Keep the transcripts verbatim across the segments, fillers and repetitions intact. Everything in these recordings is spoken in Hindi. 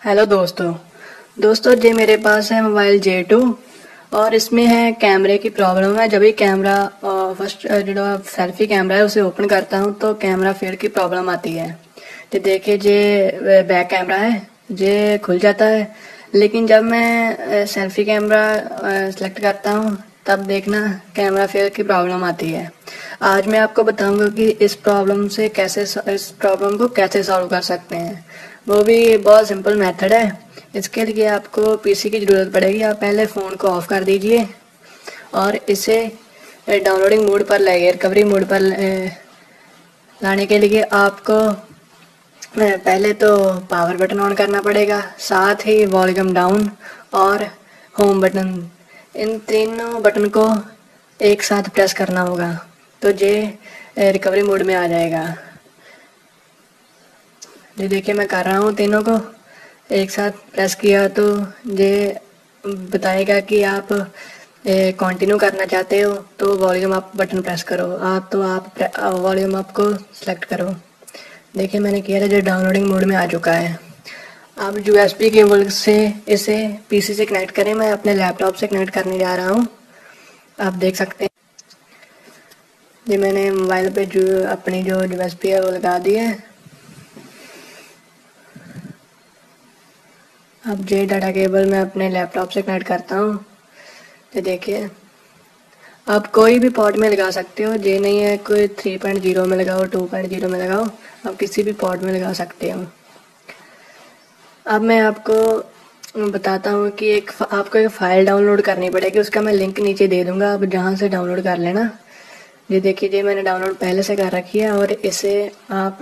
हेलो दोस्तों दोस्तों जी मेरे पास है मोबाइल जे टू और इसमें है कैमरे की प्रॉब्लम है। जब भी कैमरा फर्स्ट जो सेल्फी कैमरा है उसे ओपन करता हूँ तो कैमरा फेड की प्रॉब्लम आती है। तो देखिए जे बैक कैमरा है जे खुल जाता है, लेकिन जब मैं सेल्फी कैमरा सेलेक्ट करता हूँ तब देखना कैमरा फेड की प्रॉब्लम आती है। आज मैं आपको बताऊंगा कि इस प्रॉब्लम से कैसे इस प्रॉब्लम को कैसे सॉल्व कर सकते हैं। वो भी बहुत सिंपल मेथड है। इसके लिए आपको पीसी की ज़रूरत पड़ेगी। आप पहले फ़ोन को ऑफ कर दीजिए और इसे डाउनलोडिंग मोड पर लाइए। रिकवरी मोड पर लाने के लिए आपको पहले तो पावर बटन ऑन करना पड़ेगा, साथ ही वॉल्यूम डाउन और होम बटन, इन तीनों बटन को एक साथ प्रेस करना होगा तो ये रिकवरी मोड में आ जाएगा। ये देखिए मैं कर रहा हूँ, तीनों को एक साथ प्रेस किया तो ये बताएगा कि आप कंटिन्यू करना चाहते हो तो वॉल्यूम अप बटन प्रेस करो, आप तो आप वॉल्यूम अप को सिलेक्ट करो। देखिए मैंने किया था, जो डाउनलोडिंग मोड में आ चुका है। आप यूएसबी केबल से इसे पीसी से कनेक्ट करें। मैं अपने लैपटॉप से कनेक्ट करने जा रहा हूँ, आप देख सकते हैं। ये मैंने मोबाइल पे जो अपनी जो यूएसबी है वो लगा दी है। अब जे डाटा केबल मैं अपने लैपटॉप से कनेक्ट करता हूँ। तो देखिए आप कोई भी पोर्ट में लगा सकते हो, जे नहीं है कोई थ्री पॉइंट ज़ीरो में लगाओ, टू पॉइंट ज़ीरो में लगाओ, आप किसी भी पोर्ट में लगा सकते हो। अब मैं आपको बताता हूँ कि एक आपको एक फ़ाइल डाउनलोड करनी पड़ेगी, उसका मैं लिंक नीचे दे दूँगा, आप जहाँ से डाउनलोड कर लेना। ये देखिए जी मैंने डाउनलोड पहले से कर रखी है और इसे आप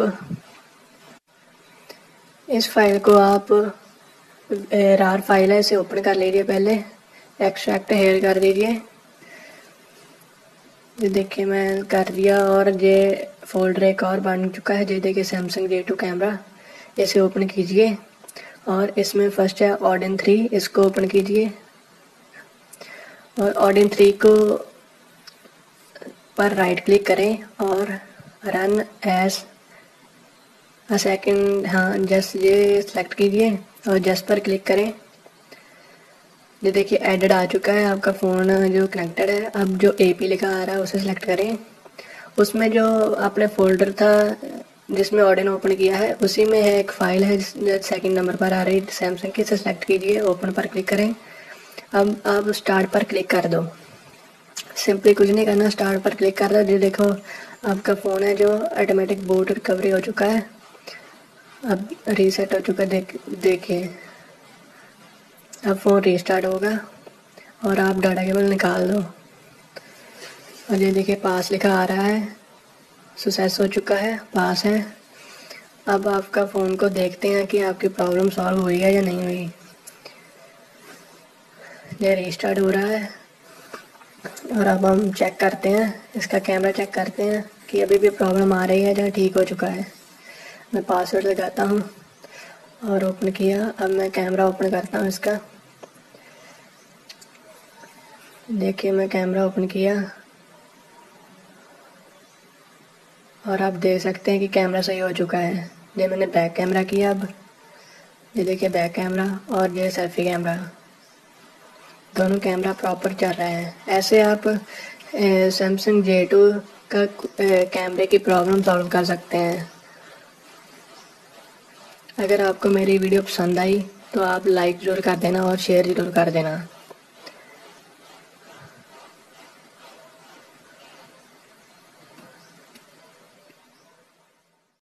इस फाइल को आप रार फाइल है, इसे ओपन कर लीजिए। पहले एक्सट्रैक्ट हेयर कर दीजिए। ये देखिए मैं कर दिया और ये फोल्डर एक और बन चुका है। ये देखिए सैमसंग जे टू कैमरा, इसे ओपन कीजिए और इसमें फर्स्ट है ऑडियन थ्री, इसको ओपन कीजिए और ऑडियन थ्री को पर राइट क्लिक करें और रन एज अ सेकंड, हाँ जस्ट ये सेलेक्ट कीजिए और जस्ट पर क्लिक करें। ये देखिए एडेड आ चुका है, आपका फ़ोन जो कनेक्टेड है। अब जो एपी लिखा आ रहा है उसे सेलेक्ट करें। उसमें जो आपने फोल्डर था जिसमें ऑडियन ओपन किया है उसी में है एक फ़ाइल है सेकंड नंबर पर आ रही है सैमसंग की, इसे सेलेक्ट कीजिए, ओपन पर क्लिक करें। अब आप स्टार्ट पर क्लिक कर दो, सिंपली कुछ नहीं करना, स्टार्ट पर क्लिक कर दो। ये देखो आपका फ़ोन है जो ऑटोमेटिक बूट रिकवरी हो चुका है, अब रीसेट हो चुका है। देख देखिए अब फ़ोन रीस्टार्ट होगा और आप डाटा केबल निकाल दो और ये देखिए पास लिखा आ रहा है, सक्सेस हो चुका है, पास है। अब आपका फ़ोन को देखते हैं कि आपकी प्रॉब्लम सॉल्व हुई है या नहीं हुई। ये रीस्टार्ट हो रहा है और अब हम चेक करते हैं, इसका कैमरा चेक करते हैं कि अभी भी प्रॉब्लम आ रही है या ठीक हो चुका है। मैं पासवर्ड लगाता हूँ और ओपन किया। अब मैं कैमरा ओपन करता हूँ इसका। देखिए मैं कैमरा ओपन किया और आप देख सकते हैं कि कैमरा सही हो चुका है। ये मैंने बैक कैमरा किया। अब ये देखिए बैक कैमरा और ये सेल्फी कैमरा, दोनों कैमरा प्रॉपर चल रहे हैं। ऐसे आप सैमसंग जे टू का कैमरे की प्रॉब्लम सॉल्व कर सकते हैं। अगर आपको मेरी वीडियो पसंद आई तो आप लाइक ज़रूर कर देना और शेयर ज़रूर कर देना।